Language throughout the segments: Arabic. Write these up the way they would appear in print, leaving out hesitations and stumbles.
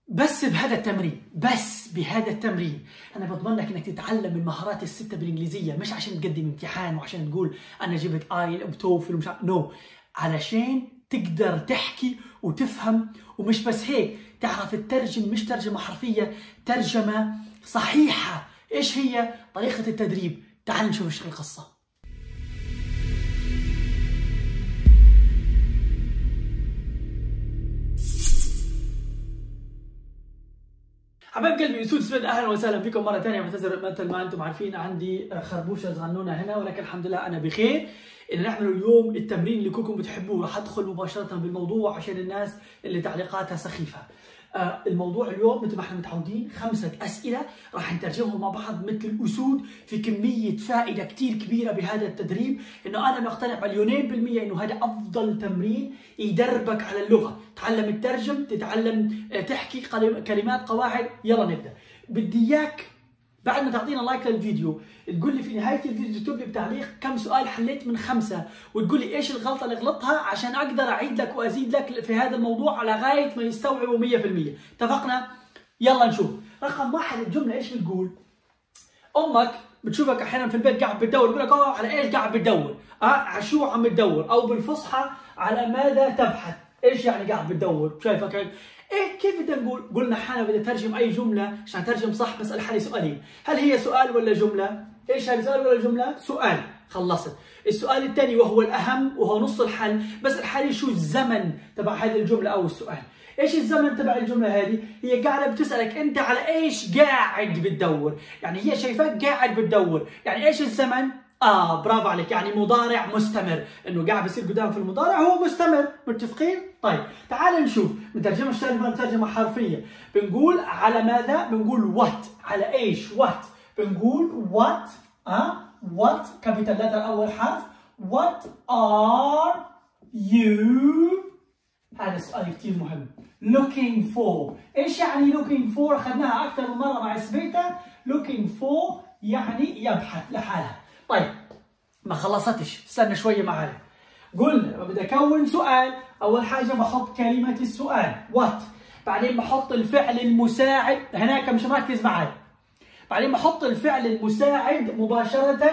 بس بهذا التمرين انا بضمن لك انك تتعلم المهارات الستة بالانجليزيه، مش عشان تقدم امتحان وعشان تقول انا جبت اي وتوفل ومش نو، علشان تقدر تحكي وتفهم. ومش بس هيك، تعرف تترجم، مش ترجمه حرفيه، ترجمه صحيحه. ايش هي طريقه التدريب؟ تعال نشوف ايش القصه. حبايب قلبي، يسود سبيد، اهلا وسهلا بكم مره ثانيه. بعتذر مثل ما انتم عارفين عندي خربوشه صغنونه هنا، ولكن الحمد لله انا بخير. ان نعمل اليوم التمرين اللي كلكم بتحبوه. راح ادخل مباشره بالموضوع عشان الناس اللي تعليقاتها سخيفه. الموضوع اليوم مثل ما احنا متعودين 5 اسئله راح نترجمهم مع بعض مثل الاسود، في كميه فائده كثير كبيره بهذا التدريب. انه انا مقتنع مليونين بالميه انه هذا افضل تمرين يدربك على اللغه. تتعلم الترجم، تتعلم تحكي كلمات، قواعد. يلا نبدا. بدي اياك بعد ما تعطينا لايك للفيديو تقول لي في نهايه الفيديو، تكتب لي بتعليق كم سؤال حليت من 5، وتقول لي ايش الغلطه اللي غلطها عشان اقدر اعيد لك وازيد لك في هذا الموضوع لغايه ما يستوعبوا 100%. اتفقنا؟ يلا نشوف. رقم 1 الجمله ايش بتقول؟ امك بتشوفك احيانا في البيت قاعد بتدور، بتقول لك على ايش قاعد بتدور؟ على شو عم بتدور؟ او بالفصحى على ماذا تبحث؟ ايش يعني قاعد بتدور؟ شايفك هيك؟ ايه كيف بدنا نقول؟ قلنا حالا بدي اترجم اي جمله، عشان اترجم صح بسال حالي سؤالين، هل هي سؤال ولا جمله؟ ايش هذا، سؤال ولا جمله؟ سؤال. خلصت. السؤال الثاني وهو الاهم وهو نص الحل، بسال حالي شو الزمن تبع هذه الجمله او السؤال. ايش الزمن تبع الجمله هذه؟ هي قاعده بتسالك انت على ايش قاعد بتدور، يعني هي شايفاك قاعد بتدور، يعني ايش الزمن؟ برافو عليك، يعني مضارع مستمر، انه قاعد بيصير قدام في المضارع هو مستمر. متفقين؟ طيب تعال نشوف. بنترجمها اشتغل ترجمه حرفيه. بنقول على ماذا؟ بنقول وات. على ايش؟ وات. بنقول وات وات كابيتال لتر اول حرف. وات ار يو، هذا السؤال كثير مهم. looking for. ايش يعني looking for؟ اخذناها اكثر من مره مع سبيتا. looking for يعني يبحث لحالها. طيب ما خلصتش، استنى شويه معي. قلنا بدي اكون سؤال، اول حاجه بحط كلمه السؤال وات، بعدين بحط الفعل المساعد، هناك مش مركز معي. بعدين بحط الفعل المساعد مباشره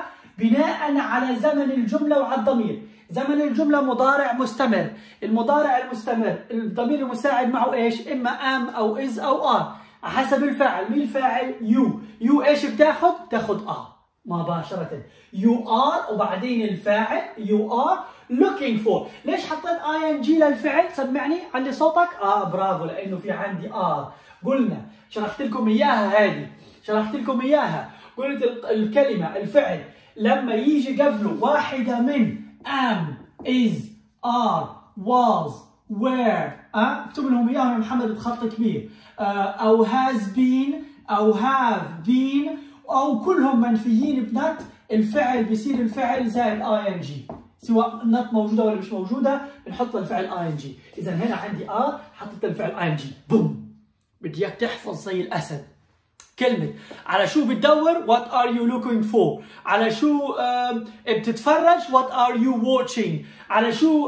بناء على زمن الجمله وعلى الضمير. زمن الجمله مضارع مستمر، المضارع المستمر الضمير المساعد معه ايش؟ اما ام او از او ار حسب الفاعل. مين الفاعل؟ يو ايش بتاخذ؟ تاخذ مباشرة you are، وبعدين الفاعل you are looking for. ليش حطيت ing للفعل؟ سمعني، علي صوتك. برافو، لأنه في عندي قلنا شرحت لكم إياها، هذه شرحت لكم إياها. قلت الكلمة الفعل لما يجي قبله واحدة من am is are was were اكتب لهم إياها يا محمد بخط كبير، أو has been أو have been، أو كلهم منفيين بنت. الفعل بيصير الفعل زائد ing، سواء نت موجودة ولا مش موجودة بنحط الفعل ing. إذا هنا عندي حطيت الفعل ing. بوم. بدي إياك تحفظ زي الأسد كلمة على شو بتدور what are you looking for، على شو بتتفرج what are you watching، على شو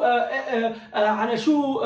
على شو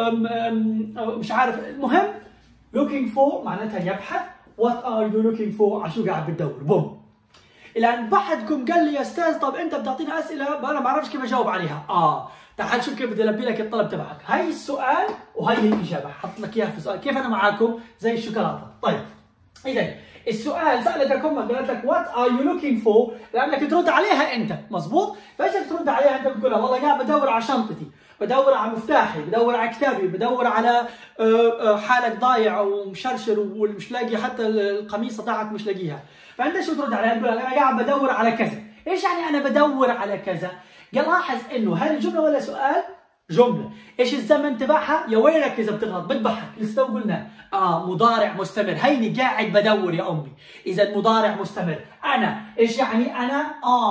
مش عارف. المهم looking for معناتها يبحث. what are you looking for على شو قاعد بتدور. بوم. الان بعدكم قال لي يا استاذ طب انت بتعطينا اسئله انا ما بعرفش كيف اجاوب عليها. تعال شوف كيف بدي البي لك الطلب تبعك. هي السؤال وهي الاجابه، حط لك اياها في السؤال كيف انا معاكم زي الشوكولاته. طيب اذا السؤال سالتك امك قالت لك وات ار يو لوكينج فور، لانك ترد عليها انت، مظبوط؟ فايش ترد عليها انت؟ بتقول لها والله قاعد بدور على شنطتي، بدور على مفتاحي، بدور على كتابي، بدور على حالك ضايع ومشرشر ومش لاقي حتى القميصه تاعك مش لاقيها. فانت شو ترد عليها؟ تقول انا قاعد بدور على كذا. ايش يعني انا بدور على كذا؟ قال لاحظ انه هذه جمله ولا سؤال؟ جمله. ايش الزمن تبعها؟ يا ويلك اذا بتغلط بتضحك، لسه قلنا مضارع مستمر. هيني قاعد بدور يا امي. اذا مضارع مستمر. انا ايش يعني انا؟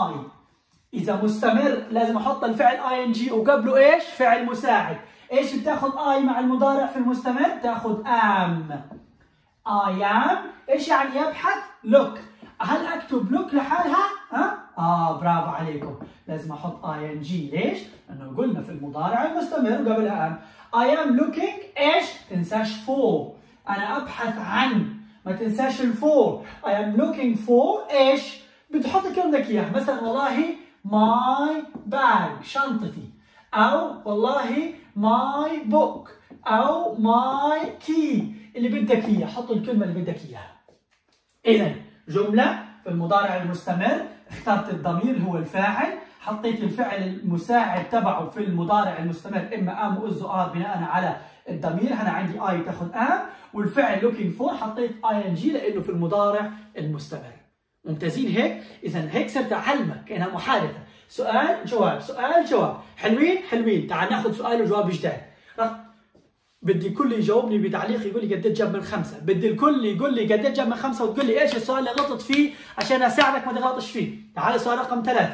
اذا مستمر لازم احط الفعل ing وقبله ايش؟ فعل مساعد. ايش بتاخذ مع المضارع في المستمر؟ تاخذ am. I am. ايش يعني يبحث؟ look. هل اكتب look لحالها؟ برافو عليكم، لازم احط ing. ليش؟ لانه قلنا في المضارع المستمر قبلها am. I am looking ايش؟ تنساش for. انا ابحث عن، ما تنساش الفور. I am looking for ايش؟ بتحط الكلمه بدك اياها، مثلا والله my bag شنطتي، او والله my book، او my key اللي بدك اياه، حط الكلمه اللي بدك اياها. اذا جمله في المضارع المستمر، اخترت الضمير هو الفاعل، حطيت الفعل المساعد تبعه في المضارع المستمر اما ام واز ار بناء على الضمير. انا عندي اي تاخذ ام، والفعل looking for حطيت اي ان جي لانه في المضارع المستمر. ممتازين هيك؟ اذا هيك صرت اعلمك انها محادثه، سؤال جواب سؤال جواب. حلوين حلوين. تعال ناخذ سؤال وجواب جداد. بدي الكل يجاوبني بتعليق يقول لي قديش جاب من 5، بدي الكل يقول لي قديش جاب من 5 وتقول لي ايش السؤال اللي غلطت فيه عشان اساعدك ما تغلطش فيه. تعال سؤال رقم 3.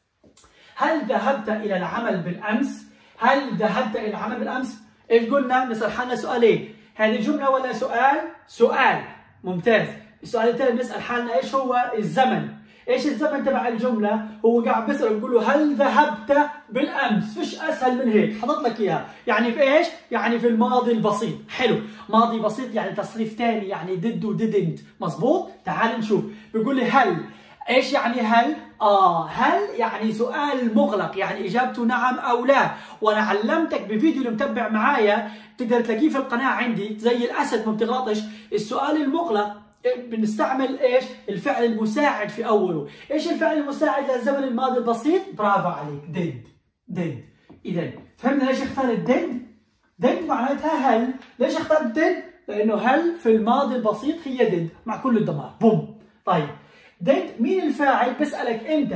هل ذهبت الى العمل بالامس؟ هل ذهبت الى العمل بالامس؟ ايش قلنا؟ نسال حالنا سؤالين، هذه جمله ولا سؤال؟ سؤال. ممتاز. السؤال الثاني بنسال حالنا ايش هو الزمن؟ ايش الزمن تبع الجمله؟ هو قاعد بيسال بيقول له هل ذهبت بالامس؟ فيش اسهل من هيك، حطت لك اياها. يعني في ايش؟ يعني في الماضي البسيط. حلو، ماضي بسيط يعني تصريف ثاني، يعني did و didn't. مظبوط؟ تعال نشوف. بيقول لي هل، ايش يعني هل؟ هل يعني سؤال مغلق، يعني اجابته نعم او لا. وانا علمتك بفيديو اللي متبع معايا تقدر تلاقيه في القناه عندي، زي الاسد ما بتغلطش. السؤال المغلق بنستعمل ايش؟ الفعل المساعد في اوله. ايش الفعل المساعد للزمن الماضي البسيط؟ برافو عليك، did. اذا فهمنا ليش اخترت did معناتها هل. ليش اخترت did؟ لانه هل في الماضي البسيط هي did مع كل الضمائر. بوم. طيب did مين الفاعل؟ بسألك انت.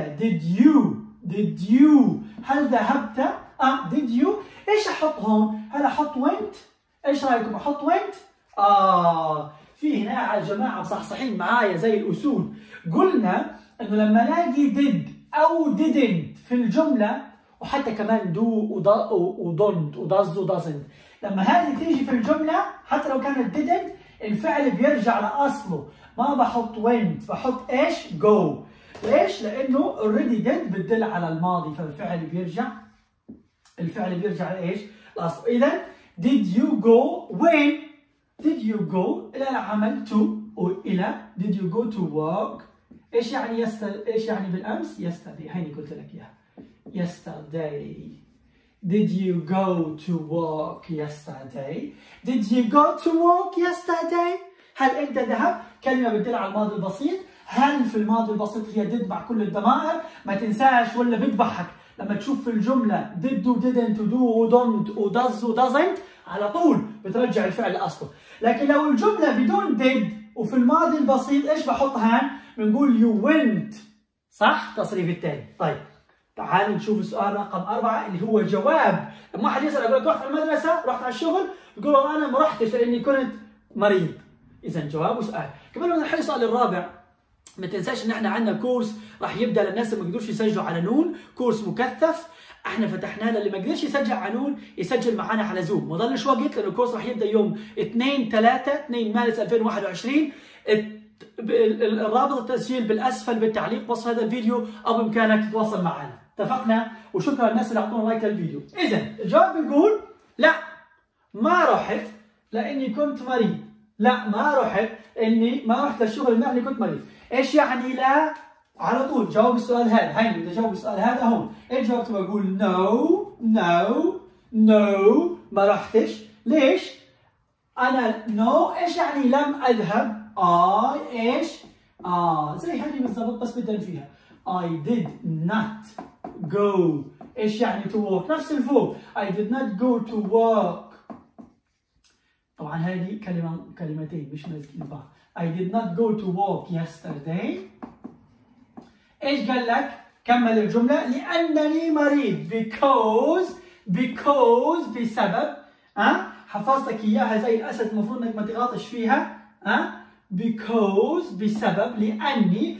did you هل ذهبت؟ did you. ايش احط هون؟ هل احط went؟ ايش رايكم احط went؟ في هنا يا جماعه مصحصحين معايا زي الاسود. قلنا انه لما الاقي did او didn't في الجمله، وحتى كمان do و don't و does و doesn't، لما هذه تيجي في الجمله حتى لو كانت didn't الفعل بيرجع لاصله. ما بحط went، بحط ايش؟ go. ليش؟ لانه already did بتدل على الماضي، فالفعل بيرجع، لايش؟ لاصله. اذا did you go when؟ did you go إلى العمل to وإلى did you go to work. إيش يعني إيش يعني بالأمس؟ yesterday. هيني قلت لك إياها. yesterday. Did you go to work yesterday? Did you go to work yesterday? هل أنت ذهبت؟ كلمة بتدل على الماضي البسيط. هل في الماضي البسيط هي did مع كل الضمائر. ما تنساش ولا بتضحك لما تشوف في الجملة did و didn't و do و don't و does و doesn't على طول بترجع الفعل لأصله. لكن لو الجملة بدون did وفي الماضي البسيط ايش بحط هان؟ بنقول you went. صح؟ تصريف الثاني. طيب تعال نشوف السؤال رقم 4 اللي هو جواب. لما حد يسأل يقول لك رحت على المدرسة، رحت على الشغل، بيقول له أنا ما رحتش لأني كنت مريض. إذا جواب وسؤال. كمان بدنا نحل السؤال الرابع. ما تنساش ان احنا عندنا كورس راح يبدا للناس اللي ما يقدروش يسجلوا على نون، كورس مكثف احنا فتحناه للي ما قدرش يسجل على نون يسجل معنا على زوم. ما ضلش وقت لانه الكورس راح يبدا يوم 2 مارس 2021. الرابط التسجيل بالاسفل بالتعليق وصف هذا الفيديو او بامكانك تتواصل معنا. اتفقنا؟ وشكرا للناس اللي اعطونا لايك للفيديو. اذا الجواب بيقول لا ما رحت لاني كنت مريض. لا ما رحت اني ما رحت للشغل لاني كنت مريض. ايش يعني لا؟ على طول جاوب السؤال هذا. هيني بدي اجاوب السؤال هذا هون. ايش جاوبت؟ بقول نو ما رحتش. ليش؟ انا نو ايش يعني لم اذهب؟ ايش؟ زي هذه بالضبط بس بدل فيها. I did not go. ايش يعني to work؟ نفس الفوق. I did not go to work. طبعا هذه كلمتين مش ماسكين بعض. I did not go to work yesterday. ايش قال لك؟ كمل الجملة. لأنني مريض. because بسبب. حفظتك إياها زي الأسد المفروض إنك ما تغلطش فيها. because بسبب. لأني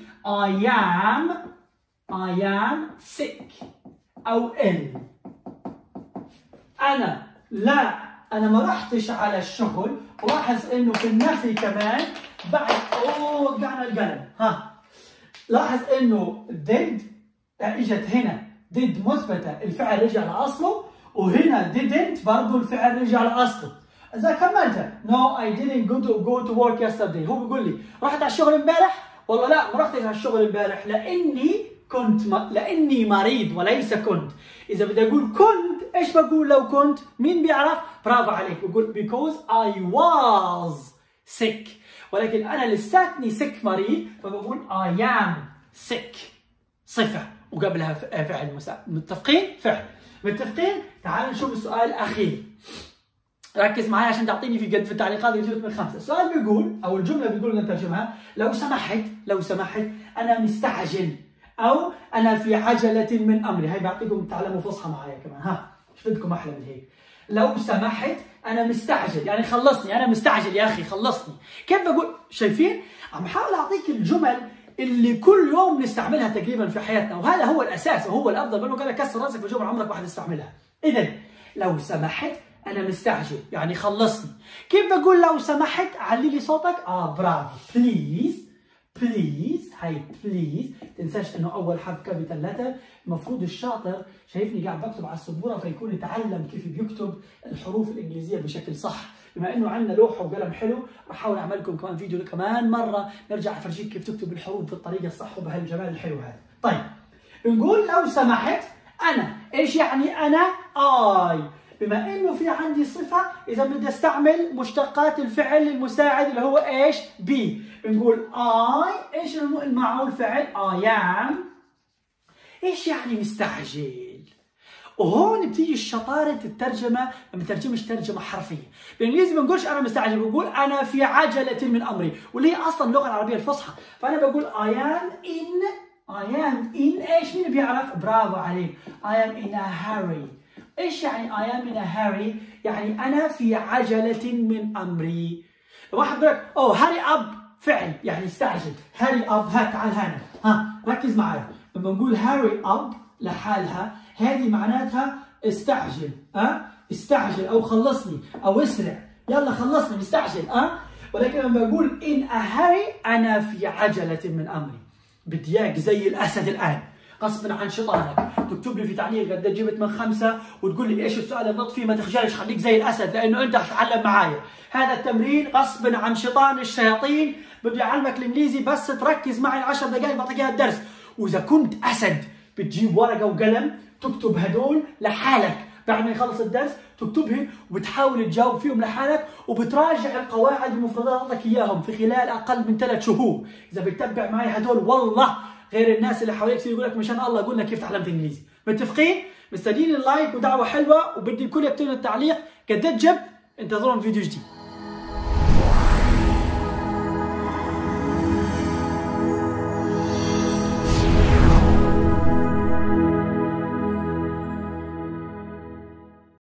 I am sick أو ill. أنا ما رحتش على الشغل. ولاحظ إنه في النفي كمان بعد وقعنا القلم. لاحظ إنه did اجت هنا did مثبتة الفعل رجع لأصله، وهنا didn't برضه الفعل رجع لأصله. إذا كملتها no I didn't go to work yesterday، هو بيقول لي رحت على الشغل امبارح؟ والله لا ما رحتش على الشغل امبارح لأني مريض وليس كنت. إذا بدي أقول كنت إيش بقول لو كنت؟ مين بيعرف؟ برافو عليك، بقول because I was sick. ولكن أنا لساتني sick مريض فبقول I am sick صفة وقبلها فعل مساعد. متفقين؟ فعل. متفقين؟ تعالوا نشوف السؤال الأخير. ركز معي عشان تعطيني في التعليقات يجيبك من 5. السؤال بيقول أو الجملة بيقول نترجمها لو سمحت أنا مستعجل أو أنا في عجلة من أمري. هاي بعطيكم تعلموا فصحى معايا كمان. ها ايش بدكم أحلى من هيك؟ لو سمحت أنا مستعجل يعني خلصني، أنا مستعجل يا أخي خلصني. كيف بقول؟ شايفين؟ عم حاول أعطيك الجمل اللي كل يوم نستعملها تقريبا في حياتنا، وهذا هو الأساس وهو الأفضل. بل قال كسر راسك في جمل عمرك واحد تستعملها. إذا لو سمحت أنا مستعجل يعني خلصني. كيف بقول لو سمحت؟ علي لي صوتك. برافو. بليز هاي بليز. تنساش انه اول حرف كابيتال لتر. المفروض الشاطر شايفني قاعد بكتب على السبوره فيكون يتعلم كيف بيكتب الحروف الانجليزيه بشكل صح. بما انه عندنا لوحه وقلم حلو راح احاول اعمل لكم كمان فيديو كمان مره نرجع افرجيك كيف تكتب الحروف بالطريقه الصح وبهالجمال الحلو هذا. طيب نقول لو سمحت انا. ايش يعني انا؟ اي. بما انه في عندي صفه اذا بدي استعمل مشتقات الفعل المساعد اللي هو ايش؟ بي. بنقول اي. ايش معه الفعل؟ اي ام. ايش يعني مستعجل؟ وهون بتيجي شطاره الترجمه، ما بترجمش ترجمه حرفيه. بالانجليزي ما بنقولش انا مستعجل، بقول انا في عجله من امري، واللي هي اصلا اللغه العربيه الفصحى. فانا بقول I am in ايش؟ مين بيعرف؟ برافو عليك. I am in a hurry. ايش يعني I am in a hurry؟ يعني انا في عجله من امري. واحد بيقول لك هاري اب فعل يعني استعجل. هاري اب. تعال هنا ركز معي. لما نقول هاري اب لحالها هذه معناتها استعجل. استعجل او خلصني او اسرع، يلا خلصني مستعجل. ولكن لما بقول in a hurry انا في عجله من امري. بدي اياك زي الاسد الان غصبا عن شيطانك تكتب لي في تعليق قد جبت من 5 وتقول لي ايش السؤال اللي فيه. ما تخجلش، خليك زي الاسد لانه انت حتتعلم معايا. هذا التمرين غصبا عن شيطان الشياطين بدي اعلمك الانجليزي بس تركز معي 10 دقائق بعطيك اياها الدرس. واذا كنت اسد بتجيب ورقه وقلم تكتب هدول لحالك بعد ما يخلص الدرس تكتبهم وبتحاول تجاوب فيهم لحالك وبتراجع القواعد المفروضات اعطيك اياهم في خلال اقل من 3 شهور. اذا بتتبع معي هدول والله غير الناس اللي حواليك يقول لك مشان الله قلنا كيف تعلمت انجليزي. متفقين؟ مستنيين اللايك ودعوه حلوه وبدي الكل يكتب لنا التعليق قد جبت. انتظرونا في فيديو جديد.